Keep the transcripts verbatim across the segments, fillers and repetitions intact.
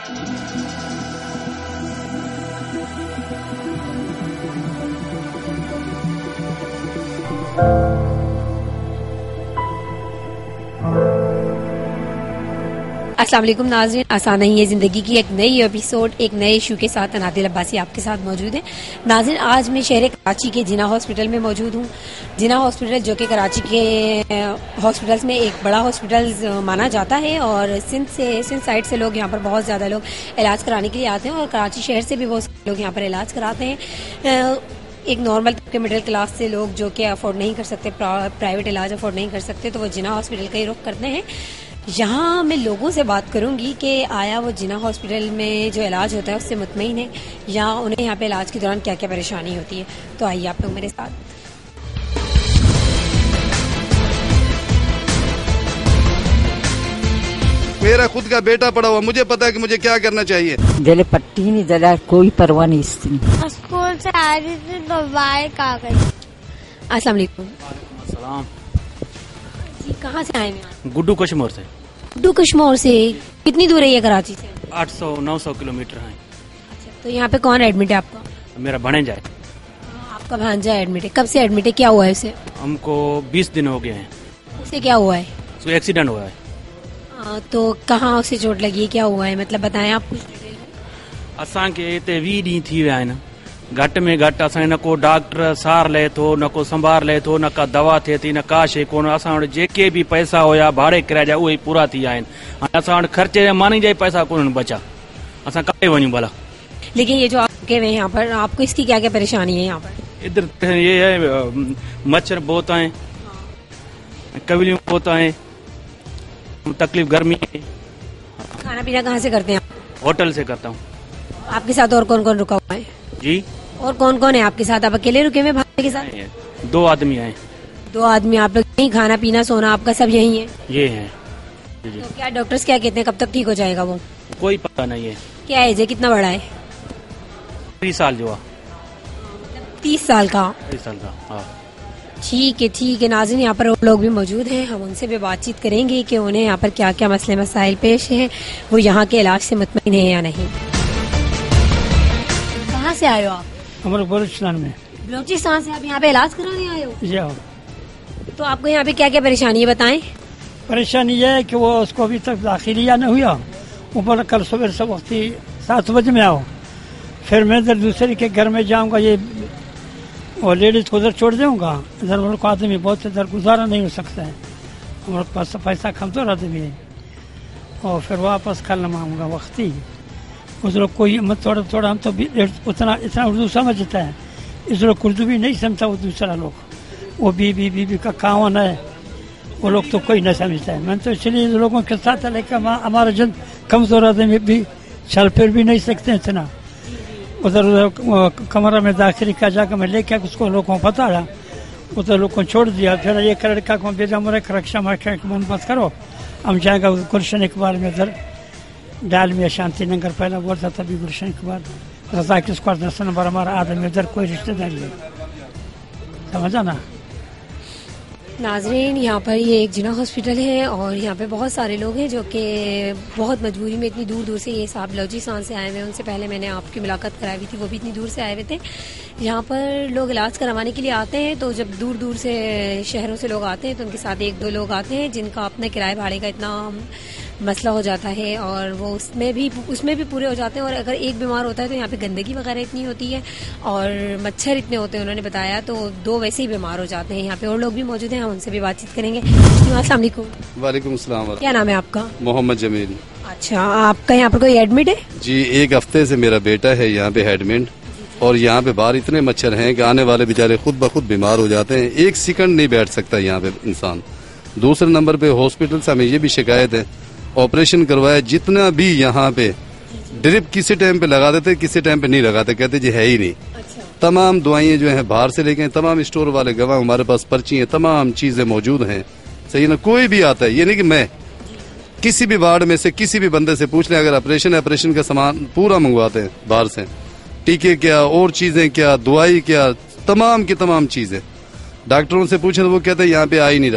अस्सलाम वालेकुम नाज़रीन, आसान नहीं है ज़िंदगी की एक नई एपिसोड एक नए इशू के साथ अनादिल अब्बासी आपके साथ मौजूद है। नाज़रीन, आज मैं शहर कराची के जिना हॉस्पिटल में मौजूद हूँ। जिना हॉस्पिटल जो कि कराची के हॉस्पिटल्स में एक बड़ा हॉस्पिटल माना जाता है और सिंध से सिंध साइड से लोग यहाँ पर बहुत ज़्यादा लोग इलाज कराने के लिए आते हैं और कराची शहर से भी बहुत लोग यहाँ पर इलाज कराते हैं। एक नॉर्मल तबके मिडिल क्लास से लोग जो कि अफोर्ड नहीं कर सकते, प्राइवेट इलाज अफोर्ड नहीं कर सकते, तो वो जिना हॉस्पिटल का ही रुख करते हैं। यहाँ मैं लोगों से बात करूंगी कि आया वो जिना हॉस्पिटल में जो इलाज होता है उससे मुतमईन है या उन्हें यहाँ पे इलाज के दौरान क्या क्या परेशानी होती है। तो आइए आप लोग मेरे साथ। मेरा खुद का बेटा पड़ा हुआ, मुझे पता है कि मुझे क्या करना चाहिए। जले पट्टी नहीं जला, कोई परवाह नहीं इसकी। स्कूल से आ रही थी तो बाइक आ गई। अस्सलाम वालेकुम। अस्सलाम। जी, कहाँ से आए हैं? गुड्डू कश्मीर से। गुड्डू कश्मीर से कितनी दूर है ये कराची से? आठ सौ नौ सौ किलोमीटर है। अच्छा, तो यहाँ पे कौन एडमिट है आपका? मेरा भांजा है। आपका भांजा एडमिट है? कब से एडमिट है? क्या हुआ है उसे? हमको बीस दिन हो गए हैं। उसे क्या हुआ है? उसको एक्सीडेंट हुआ है। आ, तो कहाँ उसे चोट लगी है, क्या हुआ है, मतलब बताएं आप कुछ डिटेल में। असांखे हिते वीह ॾींहं थी विया आहिनि। घटि में घटि असांखे न को डॉक्टर सार ले थो, न को संभार ले थो, न का दवा थिए थी, न का शइ कोन। असां वटि जेके बि पैसा हुया भाड़े किराए जा उहे पूरा थी विया आहिनि। हाणे असां वटि ख़र्चे जा मानी जा पैसा कोन बचा। असां काॾे वञूं भला? लेकिन ये जो आप रुके हुए हैं यहाँ पर, आपको इसकी क्या क्या परेशानी है यहाँ पर? इधर ये है मच्छर बहुत आए, कविलियों बहुत आए, तकलीफ गर्मी है। खाना पीना कहाँ से करते हैं आप? होटल से करता हूँ। आपके साथ और कौन कौन रुका हुआ है? जी, और कौन कौन है आपके साथ? आप अकेले रुके हुए भाई के साथ? दो आदमी आए। दो आदमी आप लोग यहीं, खाना पीना सोना आपका सब यहीं है? ये है जी। तो क्या डॉक्टर्स क्या कहते हैं, कब तक ठीक हो जाएगा वो? कोई पता नहीं है। क्या एज है, कितना बड़ा है? तीस साल जो है। तीस साल का? तीस साल का, हाँ। ठीक है ठीक है। नाज़रीन, यहाँ पर लोग भी मौजूद हैं, हम उनसे भी बातचीत करेंगे कि उन्हें यहाँ पर क्या क्या मसले मसाइल पेश हैं, वो यहाँ के इलाज से मुतमईन है या नहीं। कहाँ से आए हो आप? हमारे बलूचिस्तान में। बलूचिस्तान से आप यहाँ पे इलाज कराने आए हो? जी हाँ। तो आपको यहाँ पे क्या क्या परेशानी है, बताएं। परेशानी यह है कि वो उसको अभी तक दाखिलिया नहीं हुआ। वो बोला कल सुबह से वक्त सात बजे में आओ, फिर मैं इधर दूसरे के घर में जाऊँगा, ये और लेडीज को उधर छोड़ दूँगा। इधर मेरे को आदमी बहुत इधर गुजारा नहीं हो सकता है, हमारे पास पैसा कमजोर आदमी है। और फिर वापस कल मांगूंगा वक्त ही। उस लोग कोई मत थोड़ा थोड़ा, हम तो उतना इतना उर्दू समझता है, इस लोग उर्दू भी नहीं समझता। वो दूसरा लोग वो बीबी बीबी का कावन है, वो लोग तो कोई नहीं समझता है। मैं तो इसलिए लोगों के साथ है, लेकिन हमारा जन कमजोर आदमी भी चल फिर भी नहीं सकते इतना। उधर उधर कमरा में दाखिल का जाकर मैं लेके उसको लोगों को पता रहा, उधर लोग को छोड़ दिया। फिर ये लड़का को भेजा, मेरे रक्षा मन मत करो, हम जाएगा गुलशन इकबाल में, इधर डाल में शांति नगर पहला बोलता था, भी गुलशन इकबाल रजा किसको दस नंबर हमारा आदमी, उधर कोई रिश्तेदारी है, समझा ना। नाजरीन, यहाँ पर ये एक जिना हॉस्पिटल है और यहाँ पे बहुत सारे लोग हैं जो कि बहुत मजबूरी में इतनी दूर दूर से, ये साहब बलूचिस्तान से आए हुए हैं, उनसे पहले मैंने आपकी मुलाकात कराई हुई थी, वो भी इतनी दूर से आए हुए थे। यहाँ पर लोग इलाज करवाने के लिए आते हैं, तो जब दूर दूर से शहरों से लोग आते हैं तो उनके साथ एक दो लोग आते हैं जिनका अपने किराए भाड़े का इतना मसला हो जाता है और वो उसमें भी उसमें भी पूरे हो जाते हैं। और अगर एक बीमार होता है तो यहाँ पे गंदगी वगैरह इतनी होती है और मच्छर इतने होते हैं, उन्होंने बताया, तो दो वैसे ही बीमार हो जाते हैं। यहाँ पे और लोग भी मौजूद हैं, हम उनसे भी बातचीत करेंगे। अस्सलाम वालेकुम। वालेकुम अस्सलाम। क्या नाम है आपका? मोहम्मद जमील। अच्छा, आपका यहाँ पर कोई एडमिट है? जी, एक हफ्ते से मेरा बेटा है यहाँ पे एडमिट, और यहाँ पे बाहर इतने मच्छर हैं कि आने वाले बेचारे खुद ब खुद बीमार हो जाते हैं। एक सेकंड नहीं बैठ सकता यहाँ पे इंसान। दूसरे नंबर पे हॉस्पिटल से हमें ये भी शिकायत है, ऑपरेशन करवाया जितना भी यहाँ पे ड्रिप किसी टाइम पे लगा देते, किसी टाइम पे नहीं लगाते, कहते जी है ही नहीं। अच्छा। तमाम दवाइयाँ जो हैं बाहर से लेके, तमाम स्टोर वाले गवाह, हमारे पास पर्ची है, तमाम चीजें मौजूद हैं, सही ना। कोई भी आता है, ये नहीं कि मैं किसी भी वार्ड में से किसी भी बंदे से पूछ लें, अगर ऑपरेशन है, ऑपरेशन का सामान पूरा मंगवाते हैं बाहर से, टीके क्या और चीजें क्या, दवाई क्या, तमाम की तमाम चीजें। डॉक्टरों से पूछे तो वो कहते हैं यहाँ पे आ ही नहीं रहा।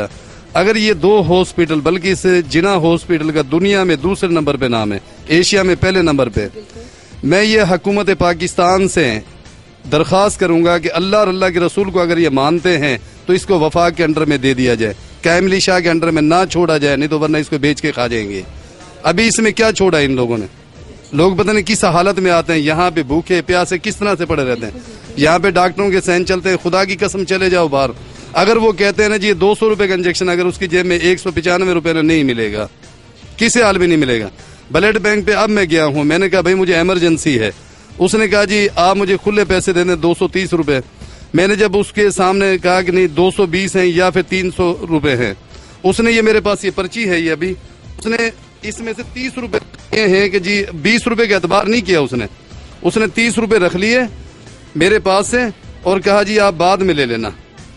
अगर ये दो हॉस्पिटल, बल्कि इस जिना हॉस्पिटल का दुनिया में दूसरे नंबर पे नाम है, एशिया में पहले नंबर पे, मैं ये हुकूमत पाकिस्तान से दरख्वास्त करूंगा कि अल्लाह और अल्लाह के रसूल को अगर ये मानते हैं तो इसको वफाक के अंडर में दे दिया जाए, कैमली शाह के अंडर में ना छोड़ा जाए, नहीं तो वरना इसको बेच के खा जाएंगे। अभी इसमें क्या छोड़ा इन लोगों ने? लोग पता नहीं किस हालत में आते हैं, यहाँ पे भूखे प्यासे किस तरह से पड़े रहते हैं। यहाँ पे डॉक्टरों के सहन चलते हैं, खुदा की कसम चले जाओ बाहर, अगर वो कहते हैं ना जी दो सौ रुपए का इंजेक्शन अगर उसकी जेब में एक सौ पिचानवे रुपए में नहीं मिलेगा, किसी हाल में नहीं मिलेगा। ब्लड बैंक पे अब मैं गया हूँ, मैंने कहा भाई मुझे इमरजेंसी है, उसने कहा जी आप मुझे खुले पैसे दे दें दो सौ तीस रुपए। मैंने जब उसके सामने कहा कि नहीं दो सौ बीस है या फिर तीन सौ रुपए है, उसने ये मेरे पास ये पर्ची है ये अभी, उसने इसमें से तीस रुपए ये हैं कि जी बीस रुपए का एतबार नहीं किया उसने, उसने तीस रुपए रख लिए मेरे पास से और कहा जी आप बाद में ले लेना।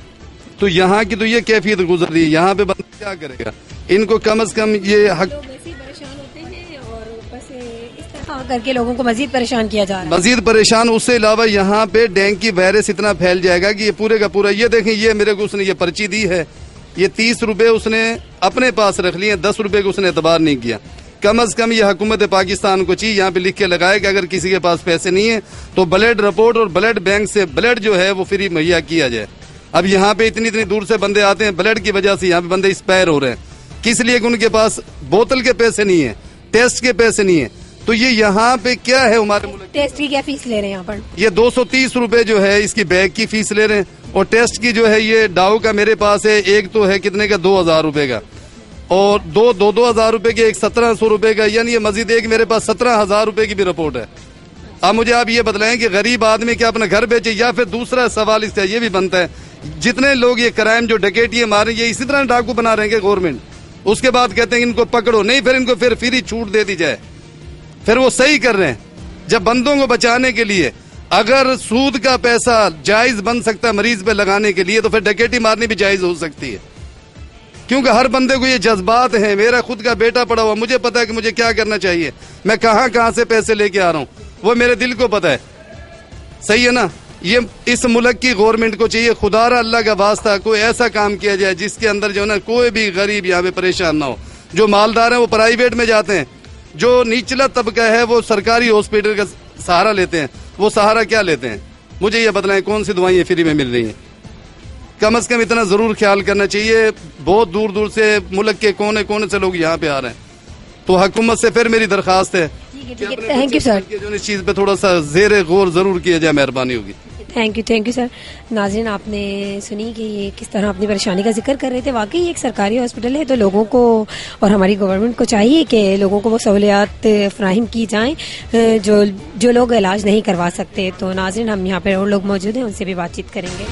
तो यहाँ की तो ये कैफियत गुजर रही है, यहाँ पे बंदा क्या करेगा? इनको कम से कम ये हक परेशान होते हैं और ऊपर से इस तरह करके लोगों को मजीद परेशान किया जा रहा है। मजीद परेशान, उससे अलावा यहाँ पे डेंगू की वायरस इतना फैल जाएगा कि ये पूरे का पूरा, ये देखें ये मेरे को उसने ये पर्ची दी है, ये तीस रुपए उसने अपने पास रख लिए, दस रुपए को उसने एतबार नहीं किया। कम अज कम ये हुकूमत पाकिस्तान को चाहिए यहाँ पे लिख के लगाए कि अगर किसी के पास पैसे नहीं है तो ब्लड रिपोर्ट और ब्लड बैंक से ब्लड जो है वो फ्री मुहैया किया जाए। अब यहाँ पे इतनी इतनी दूर से बंदे आते हैं, ब्लड की वजह से यहाँ पे बंदे एक्सपायर हो रहे हैं, किस लिए कि उनके पास बोतल के पैसे नहीं है, टेस्ट के पैसे नहीं है। तो ये यहाँ पे क्या है हमारे मुल्क, टेस्ट की क्या फीस ले रहे हैं यहाँ पर? ये दो सौ तीस रुपए जो है इसकी बैग की फीस ले रहे हैं, और टेस्ट की जो है ये डाउ का मेरे पास है, एक तो है कितने का, दो हजार रुपए का, और दो दो दो हजार रुपए के, एक सत्रह सौ रुपए का, यानी ये मजीद एक मेरे पास सत्रह हजार रुपए की भी रिपोर्ट है। अब मुझे आप ये बतलाएं कि गरीब आदमी क्या अपना घर बेचे, या फिर दूसरा सवाल इसका ये भी बनता है, जितने लोग ये क्राइम जो डकैती मारे ये इसी तरह डाकू बना रहे हैं गवर्नमेंट, उसके बाद कहते हैं इनको पकड़ो, नहीं फिर इनको फिर फ्री छूट दे दी जाए, फिर वो सही कर रहे हैं। जब बंदों को बचाने के लिए अगर सूद का पैसा जायज बन सकता है मरीज पे लगाने के लिए, तो फिर डकैती मारनी भी जायज हो सकती है, क्योंकि हर बंदे को ये जज्बात हैं। मेरा खुद का बेटा पड़ा हुआ, मुझे पता है कि मुझे क्या करना चाहिए, मैं कहां कहां से पैसे लेके आ रहा हूं, वो मेरे दिल को पता है। सही है ना? ये इस मुल्क की गवर्नमेंट को चाहिए खुदारा अल्लाह का वास्ता कोई ऐसा काम किया जाए जिसके अंदर जो है ना कोई भी गरीब यहाँ पे परेशान ना हो। जो मालदार हैं वो प्राइवेट में जाते हैं, जो निचला तबका है वो सरकारी हॉस्पिटल का सहारा लेते हैं। वो सहारा क्या लेते हैं? मुझे ये बतलाएं कौन सी दवाइयाँ फ्री में मिल रही हैं? कम से कम इतना जरूर ख्याल करना चाहिए। बहुत दूर दूर से मुल्क के कोने कोने से लोग यहाँ पे आ रहे हैं, तो हुकूमत से फिर मेरी दरखास्त है थैंक यू सर, जो इस चीज पे थोड़ा सा जेर गौर जरूर किया जाए, मेहरबानी होगी। Thank you thank you sir. नाज़रीन, आपने सुनी कि ये किस तरह अपनी परेशानी का जिक्र कर रहे थे। वाकई एक सरकारी हॉस्पिटल है, तो लोगों को और हमारी गवर्नमेंट को चाहिए कि लोगों को वो सहूलियात फराहम की जाएं जो जो लोग इलाज नहीं करवा सकते। तो नाज़रीन, हम यहाँ पे और लोग मौजूद हैं, उनसे भी बातचीत करेंगे।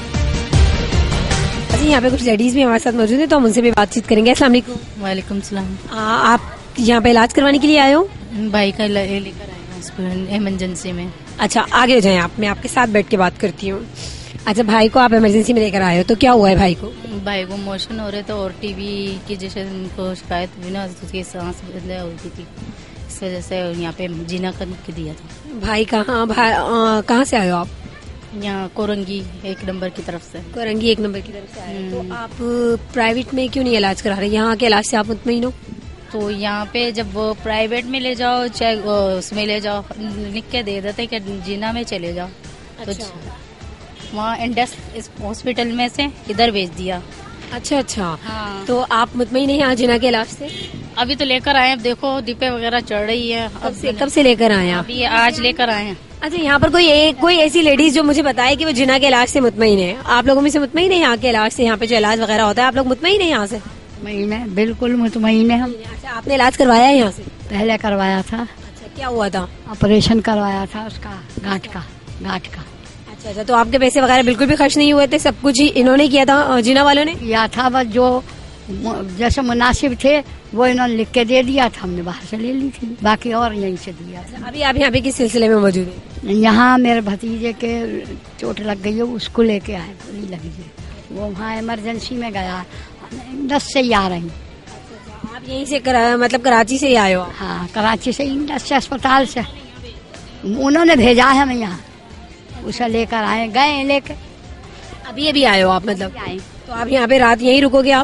अच्छा, यहाँ पे कुछ लेडीज भी हमारे साथ मौजूद हैं, तो हम उनसे भी बातचीत करेंगे। अस्सलाम वालेकुम। वालेकुम सलाम। आप यहाँ पे इलाज करवाने के लिए आए हो? भाई का लेकर आए हॉस्पिटल इमरजेंसी में। अच्छा, आगे हो जाएं आप, मैं आपके साथ बैठ के बात करती हूँ। अच्छा, भाई को आप इमरजेंसी में लेकर आए हो, तो क्या हुआ है भाई को? भाई को मोशन हो रहे थे और टीबी की जैसे उनको शिकायत हुई ना, उसकी सांस बदले होती थी, इस वजह से यहाँ पे जीना कर दिया था। भाई कहाँ भाई कहाँ से आए हो आप? यहाँ कोरंगी एक नंबर की तरफ से। कोरंगी एक नंबर की तरफ से आए हो, तो आप प्राइवेट में क्यों नहीं इलाज करा रहे? यहाँ के इलाज से आप मुतमईन हो? तो यहाँ पे जब वो प्राइवेट में ले जाओ चाहे उसमें ले जाओ, लिख के दे देते कि जीना में चले जाओ। अच्छा। तो वहाँ इंडस हॉस्पिटल में से इधर भेज दिया। अच्छा अच्छा। हाँ। तो आप मुतमईन नहीं यहाँ जीना के इलाज से? अभी तो लेकर आए, अब देखो दीपे वगैरह चढ़ रही है। अब से कब से लेकर आए आप? अभी आज लेकर आए हैं। अच्छा, यहाँ पर कोई एक कोई ऐसी लेडीज जो मुझे बताए कि वो जिना के इलाज से मुतमईन है? आप लोगों में से मुतमईन है यहाँ के इलाज से? यहाँ पे जो इलाज वगैरह होता है, आप लोग मुतमईन है यहाँ से? मुतमईन है, बिल्कुल मुतमईन है हम। अच्छा, आपने इलाज करवाया है यहाँ से? पहले करवाया था। अच्छा, क्या हुआ था? ऑपरेशन करवाया था उसका, गांठ का गांठ का। अच्छा अच्छा, तो आपके पैसे वगैरह बिल्कुल भी खर्च नहीं हुए थे? सब कुछ ही इन्होंने किया था, जिना वालों ने किया था, बस जो जैसे मुनासिब थे वो इन्होंने लिख के दे दिया था, हमने बाहर से ले ली थी, बाकी और यहीं से दिया था। अभी आप यहाँ पे किस सिलसिले में मौजूद हैं? यहाँ मेरे भतीजे के चोट लग गई है, उसको लेके आए, गोली लगी है, वो वहाँ इमरजेंसी में गया, दस से ही आ रही। आप यहीं से करा, मतलब कराची से ही आए हो? हाँ, कराची से, इंडस से, अस्पताल से उन्होंने भेजा है हमें यहाँ, उसे लेकर आए, गए लेके। अभी अभी आए हो आप? मतलब आए। तो आप यहाँ पे रात यहीं रुकोगे आप?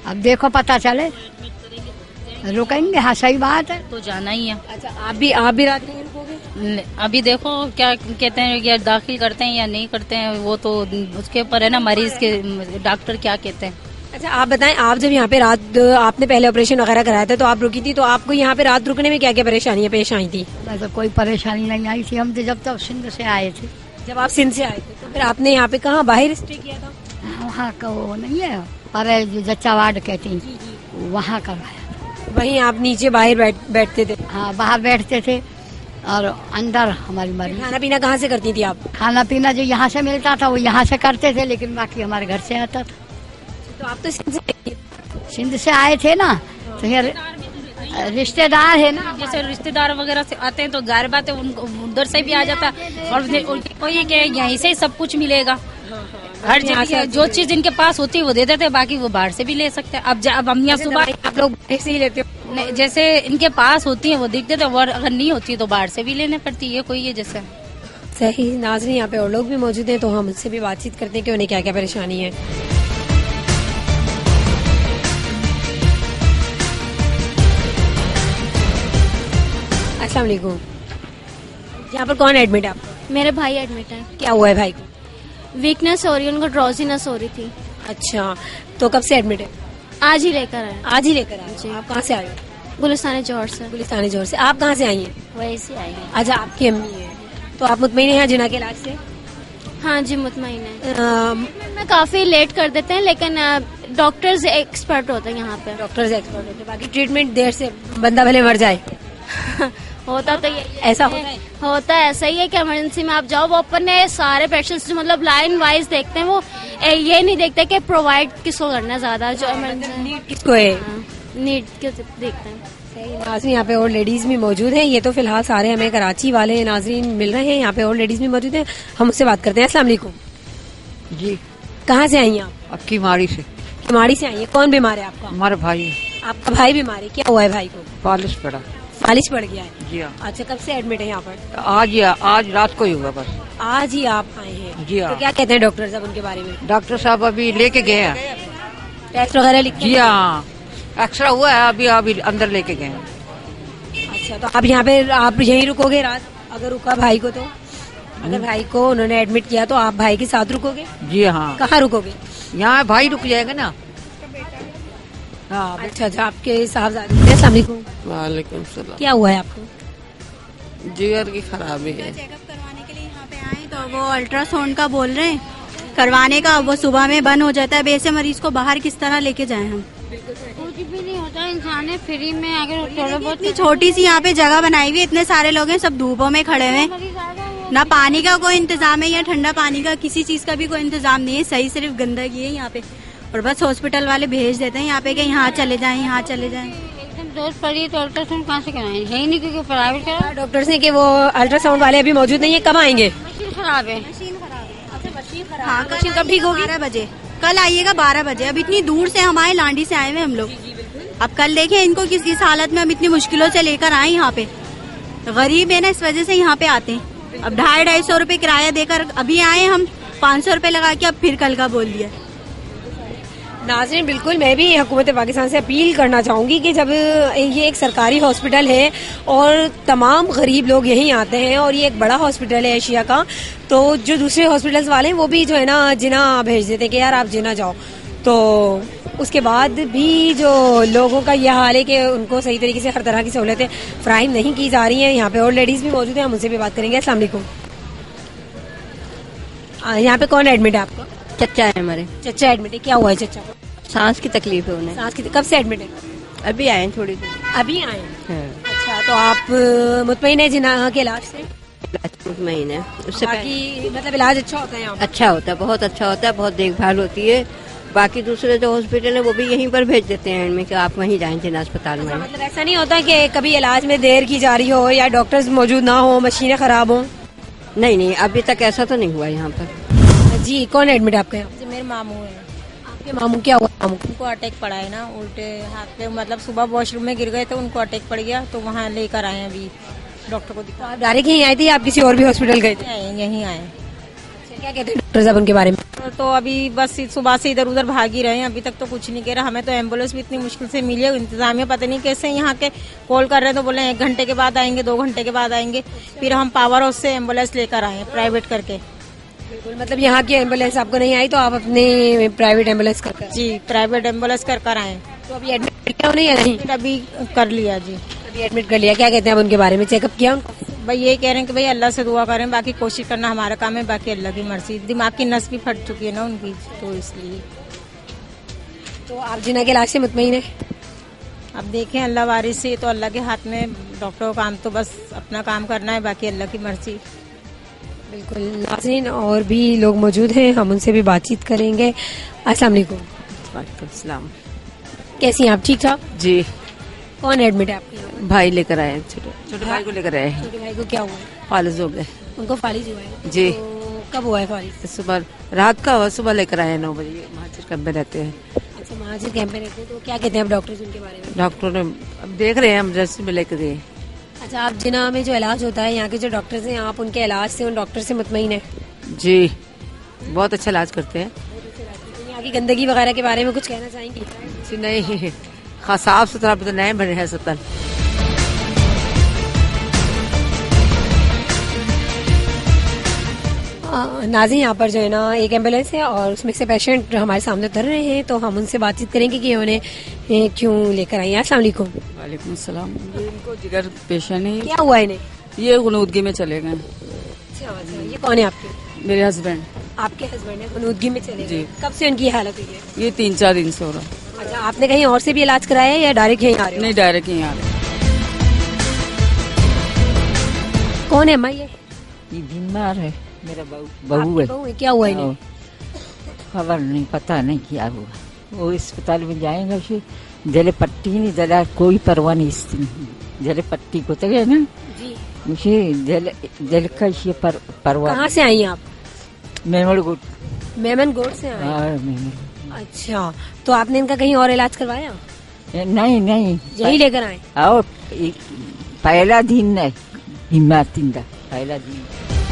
अब देखो पता चले, रुकेंगे। हाँ सही बात है, तो जाना ही है। अच्छा, आप भी आप भी रात में रुकोगे? न- अभी देखो क्या कहते हैं, या दाखिल करते हैं या नहीं करते हैं, वो तो उसके ऊपर है ना, मरीज के डॉक्टर क्या कहते हैं। अच्छा, आप बताएं, आप जब यहाँ पे रात, आपने पहले ऑपरेशन वगैरह कराया था तो आप रुकी थी, तो आपको यहाँ पे रात रुकने में क्या क्या परेशानियाँ पेश आई थी? तो कोई परेशानी नहीं आई थी, हम तो जब तक सिंध से आए थे। जब आप सिंध से आए थे तो फिर आपने यहाँ पे कहाँ बाहर स्टे किया था? वहाँ का वो नहीं है, पर जो जच्चा वार्ड कहते हैं, वहाँ करवाया। वहीं आप नीचे बाहर बैठ बैठते थे? हाँ, बाहर बैठते थे और अंदर हमारी मरीज। खाना पीना कहाँ से करती थी आप? खाना पीना जो यहाँ से मिलता था वो यहाँ से करते थे, लेकिन बाकी हमारे घर से आता था। तो आप तो सिंध से सिंध से आए थे ना, तो ये रिश्तेदार है ना, जैसे रिश्तेदार वगैरह से आते हैं तो जाहिर बात है उनको उधर से भी आ जाता है, और कोई कि यहीं से सब कुछ मिलेगा। हर जगह जो चीज इनके पास होती है वो दे देते हैं, बाकी वो बाहर से भी ले सकते हैं। अब अब हम यहाँ सुबह आप लोग ऐसे ही लेते हो? नहीं, जैसे इनके पास होती है वो दिख देते हैं, और अगर नहीं होती तो बाहर से भी लेने पड़ती है। कोई है जैसे सही। नाज़रीन, यहाँ पे और लोग भी मौजूद हैं, तो हम उनसे भी बातचीत करते हैं कि उन्हें क्या क्या परेशानी है। अस्सलाम वालेकुम। यहाँ पर कौन एडमिट है आपका? मेरे भाई एडमिट है। क्या हुआ है भाई को? वीकनेस हो रही है, उनको ड्रॉजीनेस हो रही थी। अच्छा, तो कब से एडमिट है? आज ही लेकर आए, आज ही लेकर आए? जी। आप कहाँ से आए हो? गुलिस्तान जौहर से। गुलिस्तान जौहर से। आप कहाँ से आई हैं? वहीं से आई है। अच्छा, आपकी अम्मी है, तो आप मुतमईन हैं जिना के इलाज से? हाँ जी, मुतमईन है। अम, में काफी लेट कर देते हैं, लेकिन डॉक्टर्स एक्सपर्ट होते हैं यहाँ पे। डॉक्टर्स एक्सपर्ट होते हैं, बाकी ट्रीटमेंट देर से बंदा भले मर जाए। होता तो ये ऐसा होता है? होता है ऐसा ही है कि इमरजेंसी में आप जाओ, वो अपने सारे पेशेंट्स जो मतलब लाइन वाइज देखते हैं, वो ए, ये नहीं देखते कि प्रोवाइड किसको करना है ज्यादा, जो इमरजेंसी किसको है? नीड के देखते हैं। नाज़रीन, यहाँ पे और लेडीज भी मौजूद हैं। ये तो फिलहाल सारे हमें कराची वाले नाज़रीन मिल रहे हैं, यहाँ पे और लेडीज भी मौजूद हैं, हम उससे बात करते हैं। अस्सलाम वालेकुम जी। कहाँ से आई हैं आप? अब की मारी से। किमाड़ी से आई हैं। कौन बीमार है आपका? हमारा भाई है, आपका भाई बीमार है? क्या हुआ है भाई को? पालिश पड़ा। मालिश पड़ गया है? जी हाँ। अच्छा, कब से एडमिट है यहाँ पर? आज ही आज रात को ही हुआ बस। आज ही आप आए हैं? जी हाँ। तो क्या कहते हैं डॉक्टर साहब उनके बारे में? डॉक्टर साहब अभी लेके गए हैं। टेस्ट वगैरह लिख? जी हाँ, एक्सरा हुआ है, अभी अभी अंदर लेके गए हैं। अच्छा, तो आप यहाँ पे आप यहीं रुकोगे रात? अगर रुका भाई को तो? अगर भाई को उन्होंने एडमिट किया तो आप भाई के साथ रुकोगे? जी हाँ। कहाँ रुकोगे? यहाँ भाई रुक जाएगा ना। हाँ। अच्छा अच्छा, आपके साहबजादे। अस्सलाम वालेकुम। वालेकुम सलाम। क्या हुआ है आपको? जिगर की खराबी है। चेकअप करवाने के लिए यहाँ पे आए तो वो अल्ट्रासाउंड का बोल रहे हैं करवाने का, वो सुबह में बंद हो जाता है। वैसे मरीज को बाहर किस तरह लेके जाएं हम? कुछ भी नहीं होता, इंसान फ्री में अगर थोड़ा बहुत। इतनी छोटी सी यहाँ पे जगह बनाई हुई है, इतने सारे लोग हैं, सब धूपों में खड़े हुए हैं, ना पानी का कोई इंतजाम है, या ठंडा पानी का किसी चीज का भी कोई इंतजाम नहीं है। सही सिर्फ गंदगी है यहाँ पे, और बस हॉस्पिटल वाले भेज देते हैं यहाँ पे कि यहाँ चले जाएं, यहाँ चले जाएं। एकदम जरूरत पड़ी तो अल्ट्रासाउंड कहाँ से कराएं? है ही नहीं, क्योंकि प्राइवेट करा। डॉक्टर्स ने कि वो अल्ट्रासाउंड वाले अभी मौजूद नहीं है, कब आएंगे? मशीन खराब है। हाँ, मशीन कब ठीक होगी? बारह बजे कल आइएगा, बारह बजे। अब इतनी दूर से हम आए, लांडी से आए हुए हम लोग। अब कल देखें इनको किस किस हालत में हम इतनी मुश्किलों से लेकर आए यहाँ पे। गरीब है ना, इस वजह से यहाँ पे आते हैं। अब ढाई ढाई सौ रूपये किराया देकर अभी आए हम, पाँच सौ रूपये लगा के अब फिर कल का बोल दिया। नाज़रीन, बिल्कुल मैं भी हुकूमत पाकिस्तान से अपील करना चाहूँगी कि जब ये एक सरकारी हॉस्पिटल है और तमाम गरीब लोग यहीं आते हैं और ये एक बड़ा हॉस्पिटल है एशिया का, तो जो दूसरे हॉस्पिटल्स वाले हैं वो भी जो है ना जिना भेज देते हैं कि यार आप जिना जाओ। तो उसके बाद भी जो लोगों का यह हाल है कि उनको सही तरीके से हर तरह की सहूलतें फ्राहम नहीं की जा रही हैं। यहाँ पे और लेडीज़ भी मौजूद हैं, हम उनसे भी बात करेंगे। अस्सलाम वालेकुम। यहाँ पे कौन एडमिट है आपका? चच्चा है हमारे। चच्चा एडमिट है? क्या हुआ है चच्चा को? सांस की तकलीफ है उन्हें। सांस की? कब से एडमिट है? अभी आए हैं, थोड़ी देर अभी आए हैं। हाँ। अच्छा, तो आप अ, मुतमईन है जिना के इलाज से? महीने उससे बाकी मतलब इलाज अच्छा होता है यहाँ? अच्छा होता है, बहुत अच्छा होता है, बहुत देखभाल होती है। बाकी दूसरे जो हॉस्पिटल है वो भी यहीं पर भेज देते हैं में कि आप वहीं जाएं जिना अस्पताल में। मतलब ऐसा नहीं होता कि कभी इलाज में देर की जा रही हो या डॉक्टर्स मौजूद ना हो, मशीनें खराब हो? नहीं नहीं, अभी तक ऐसा तो नहीं हुआ यहाँ पर। जी, कौन एडमिट है आपके यहाँ? मेरे मामू है। आपके मामू? क्या हुआ मामू? उनको अटैक पड़ा है ना, उल्टे हाथ पे, मतलब सुबह वॉशरूम में गिर गए थे, उनको अटैक पड़ गया, तो वहाँ लेकर आए अभी डॉक्टर को दिखा। आप डायरेक्ट यहीं आए थे या आप किसी और भी हॉस्पिटल गए थे? यहीं आए। क्या कहते हैं डॉक्टर साहब उनके बारे में? तो तो अभी बस सुबह से इधर उधर भाग ही रहे हैं, अभी तक तो कुछ नहीं कह रहा। हमें तो एम्बुलेंस भी इतनी मुश्किल से मिली है, इंतजामिया पता नहीं कैसे यहाँ के कॉल कर रहे हैं तो बोले एक घंटे के बाद आएंगे, दो घंटे के बाद आएंगे। फिर हम पावर हाउस से एम्बुलेंस लेकर आए प्राइवेट करके। बिल्कुल, मतलब यहाँ की एम्बुलेंस आपको नहीं आई तो आप अपने प्राइवेट एम्बुलेंस कर जी प्राइवेट एम्बुलेंस कर कर आए। तो अभी एडमिट किया उन्हें या नहीं? अभी कर लिया जी, अभी एडमिट कर लिया। क्या कहते हैं अब उनके बारे में, चेकअप किया उनको? भाई ये कह रहे हैं कि भाई अल्लाह से दुआ करें, बाकी कोशिश करना हमारा काम है, बाकी अल्लाह की मर्जी। दिमाग की नस भी फट चुकी है ना उनकी, तो इसलिए। तो आप जिना के इलाज से मुतमईन है? अब देखें अल्लाह वारिस से, तो अल्लाह के हाथ में, डॉक्टरों का काम तो बस अपना काम करना है, बाकी अल्लाह की मर्जी। बिल्कुल नाज़रीन, और भी लोग मौजूद हैं, हम उनसे भी बातचीत करेंगे। अस्सलाम वालेकुम। वालेकुम सलाम। कैसी हैं आप, ठीक ठाक? जी। कौन एडमिट है आपके यहाँ? भाई लेकर आए, छोटे छोटे भाई को लेकर आए। छोटे भाई को क्या हुआ? फालिज हो गए। उनको फालिज हुआ है? जी। तो कब हुआ है फालिज? सुबह रात का हुआ, सुबह लेकर आए नौ बजे। महाजिर कैंप में रहते हैं। अच्छा, महाजिर कैंप में रहते हैं। तो क्या कहते हैं अब डॉक्टर उनके बारे में? डॉक्टर ने अब देख रहे हैं, हम जैसे में लेकर गए। अच्छा, आप जिना में जो इलाज होता है, यहाँ के जो डॉक्टर्स हैं, आप उनके इलाज से, उन डॉक्टर से मुतमईन है? जी, बहुत अच्छा इलाज करते हैं। यहाँ की गंदगी वगैरह के बारे में कुछ कहना चाहेंगी? जी नहीं, हाँ साफ सुथरा तो नए बने हैं अस्पताल। नाज़रीन, यहाँ पर जो है ना एक एम्बुलेंस है और उसमें से पेशेंट हमारे सामने उतर रहे हैं, तो हम उनसे बातचीत करेंगे कि उन्हें क्यों लेकर आई हैं। अस्सलाम वालेकुम। वालेकुम सलाम। इनको जिगर पेशेंट है। क्या हुआ इन्हें? ये गुनूदगी में चले गए। अच्छा अच्छा, ये कौन है आपके? मेरे हस्बैंड। आपके हस्बैंड है, गुनूदगी में चले जी। गए? कब से उनकी हालत हुई है? ये तीन चार दिन से हो रहा। अच्छा, आपने कहीं और से भी इलाज कराया है या डायरेक्ट यहीं आ रहे हो? नहीं, डायरेक्ट यहीं आ रहे। कौन है अम्मा ये? ये बीमार है, मेरा बहू बहू है। बहू है, क्या हुआ इन्हें? खबर नहीं, पता नहीं क्या हुआ। वो अस्पताल में जाएंगे, उसे जले पट्टी नहीं जला, कोई परवाह नहीं इसकी। जले पट्टी को तो गए ना जी, मुझे जल जल का ये पर, परवाह। कहाँ से आई आप? मेमन गोट। मेमन गोट से आए? हाँ, मेमन। अच्छा, तो आपने इनका कहीं और इलाज करवाया? नहीं नहीं, यही लेकर आए? आओ, पहला दिन नहीं, हिम्मत इंदा पहला दिन।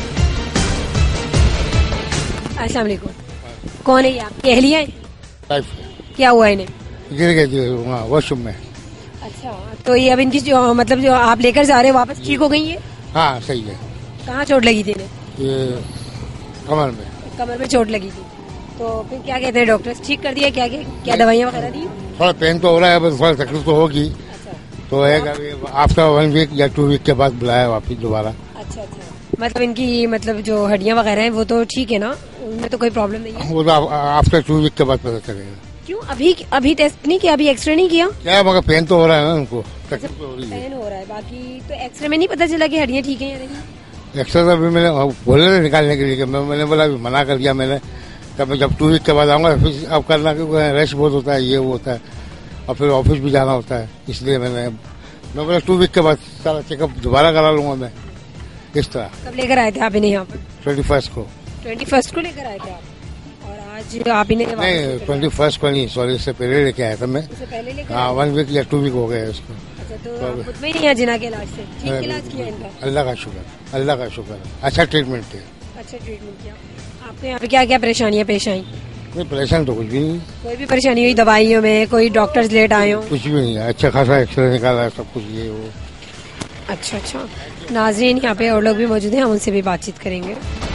अस्सलाम वालेकुम। कौन है ये, आपकी अहलिया है? क्या हुआ इन्हें? गिर गए थे वहाँ वॉशरूम में। अच्छा, तो ये अब इनकी जो मतलब जो आप लेकर जा रहे हो वापस ठीक हो गई है? हाँ सही है। कहाँ चोट लगी थी इन्हें? ये कमर में। कमर में चोट लगी थी, तो फिर क्या कहते हैं डॉक्टर, ठीक कर दिया? क्या क्या, क्या दवाइयाँ वगैरह दी? थोड़ा पेन तो हो रहा है, बस थोड़ा तकलीफ तो होगी। अच्छा। तो एक आफ्टर वन वीक या टू वीक के बाद बुलाया वापिस दोबारा। अच्छा अच्छा, मतलब इनकी मतलब जो हड्डियाँ वगैरह हैं वो तो ठीक है ना, उनमें तो कोई प्रॉब्लम नहीं है? वो तो आफ्टर टू वीक के बाद पता चलेगा। क्यों अभी अभी टेस्ट नहीं किया, अभी एक्सरे नहीं किया? क्या, मगर पेन तो हो रहा है ना उनको, तकलीफ तो हो रही है। पेन हो रहा है, बाकी तो एक्सरे में नहीं पता चला कि हड्डियाँ ठीक है या नहीं? एक्सरे तो अभी मैंने बोले थे निकालने के लिए, मैं मैंने बोला मना कर दिया मैंने। तब जब टू वीक के बाद आऊंगा फिर अब करना, क्योंकि रश बहुत होता है, ये वो होता है, और फिर ऑफिस भी जाना होता है, इसलिए मैंने मैं बोला टू वीक के बाद सारा चेकअप दोबारा करा लूंगा मैं। इस तरह। कब लेकर आए थे आप इन्हें यहाँ पर? ट्वेंटी फर्स्ट को। ट्वेंटी फर्स्ट को लेकर आए थे आप, और आज आप इन्हें? नहीं, ट्वेंटी फर्स्ट को नहीं, सॉरी, इससे पहले लेके आया था मैं। पहले लेकर? हाँ, वन वीक या टू वीक हो गया उसको। अच्छा, तो आप खुद में ही यहाँ जिना के इलाज से ठीक इलाज किया इनका? अल्लाह का शुक्र, अल्लाह का शुक्र, अच्छा ट्रीटमेंट किया। अच्छा ट्रीटमेंट किया। आपको यहाँ पे क्या क्या परेशानियाँ पेश आई? कोई परेशान तो कुछ भी नहीं। कोई भी परेशानी हुई दवाइयों में? कोई डॉक्टर्स लेट आए हो? कुछ भी नहीं है, अच्छा खासा एक्सरे निकाला है, सब कुछ ये वो। अच्छा अच्छा, नाज़रीन यहाँ पे और लोग भी मौजूद हैं, हम उनसे भी बातचीत करेंगे।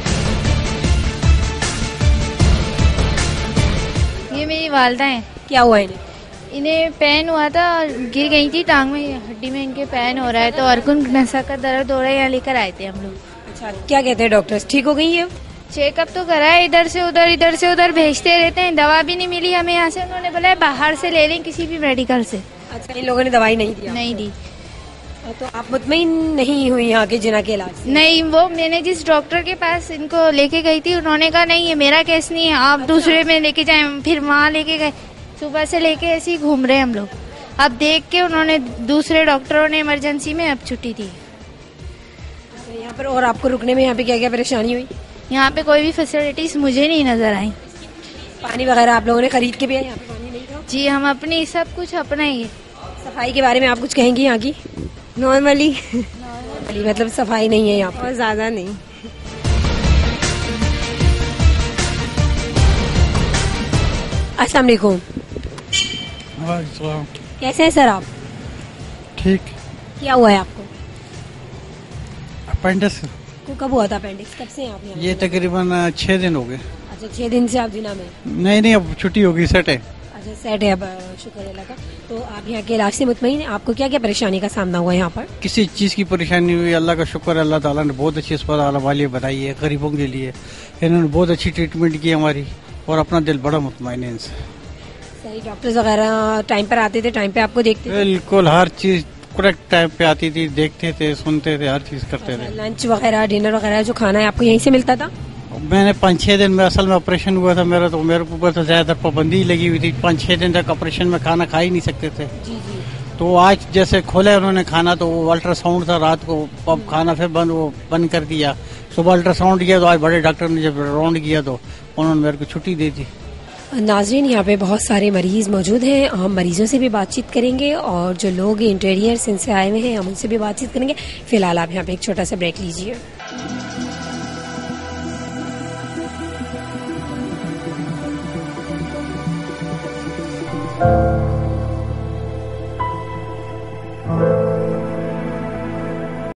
ये मेरी वालदा है। क्या हुआ इन्हें? इन्हें पैन हुआ था, गिर गई थी टांग में, हड्डी में इनके पैन हो रहा है, तो अर्कुन नसा का दर्द हो रहा है, यहाँ लेकर आए थे हम लोग। अच्छा, क्या कहते हैं डॉक्टर्स, ठीक हो गई है? चेकअप तो कराया, इधर से उधर इधर से उधर भेजते रहते हैं, दवा भी नहीं मिली हमें यहाँ से। उन्होंने बोला बाहर से ले लें किसी भी मेडिकल से। अच्छा, इन लोगों ने दवाई नहीं दी? नहीं दी। तो आप मुतमईन नहीं हुई यहाँ के जिना के इलाज से? नहीं, वो मैंने जिस डॉक्टर के पास इनको लेके गई थी, उन्होंने कहा नहीं ये मेरा केस नहीं है, आप अच्छा। दूसरे में लेके जाएं। फिर वहाँ लेके गए, सुबह से लेके ऐसे ही घूम रहे हम लोग। अब देख के उन्होंने दूसरे डॉक्टरों ने इमरजेंसी में अब छुट्टी दी। यहाँ पर और आपको रुकने में यहाँ पे क्या क्या परेशानी हुई? यहाँ पे कोई भी फैसिलिटीज मुझे नहीं नजर आई। पानी वगैरह आप लोगों ने खरीद के भी यहाँ पे? पानी नहीं था जी, हम अपनी सब कुछ अपना ही। सफाई के बारे में आप कुछ कहेंगी यहाँ की? नॉर्मली नॉर्मली मतलब सफाई नहीं है यहाँ पर? ज्यादा नहीं। अस्सलाम वालेकुम। कैसे हैं सर आप? ठीक। क्या हुआ है आपको? अपेंडिक्स को कब हुआ था अपेंडिक्स? कब से हैं आप यहाँ? ये तकरीबन छह दिन हो गए। अच्छा, छह दिन से आप जिना में? नहीं नहीं, अब छुट्टी होगी, सेट है। अच्छा, सेट है अब, शुक्र अल्लाह का। तो आप यहाँ के इलाज से मुतमईन हैं? आपको क्या क्या परेशानी का सामना हुआ यहाँ पर? किसी चीज़ की परेशानी हुई, अल्लाह का शुक्र, अल्लाह ताला ने बहुत अच्छी अस्पताल वाली बनाई है गरीबों के लिए। इन्होंने बहुत अच्छी ट्रीटमेंट की हमारी और अपना दिल बड़ा मुतमईन है इनसे। सही, डॉक्टर्स वगैरह टाइम पर आते थे, टाइम पे आपको देखते थे? बिल्कुल, हर चीज़ करेक्ट टाइम पे आती थी, देखते थे, सुनते थे, हर चीज़ करते थे। लंच वगैरह, डिनर वगैरह जो खाना है आपको यहीं से मिलता था? मैंने पाँच छः दिन में, असल में ऑपरेशन हुआ था मेरा, तो मेरे ऊपर तो ज्यादा पाबंदी लगी हुई थी। पाँच छः दिन तक ऑपरेशन में खाना खा ही नहीं सकते थे। जी जी। तो आज जैसे खोले उन्होंने खाना, तो वो अल्ट्रासाउंड था रात को, अब खाना फिर बंद वो बंद कर दिया। सुबह अल्ट्रासाउंड किया तो आज बड़े डॉक्टर ने जब राउंड किया तो उन्होंने मेरे को छुट्टी दे दी। नाज़रीन, यहाँ पे बहुत सारे मरीज मौजूद हैं, हम मरीजों से भी बातचीत करेंगे और जो लोग इंटीरियर से आए हुए हैं हम उनसे भी बातचीत करेंगे। फिलहाल आप यहाँ पे एक छोटा सा ब्रेक लीजिए।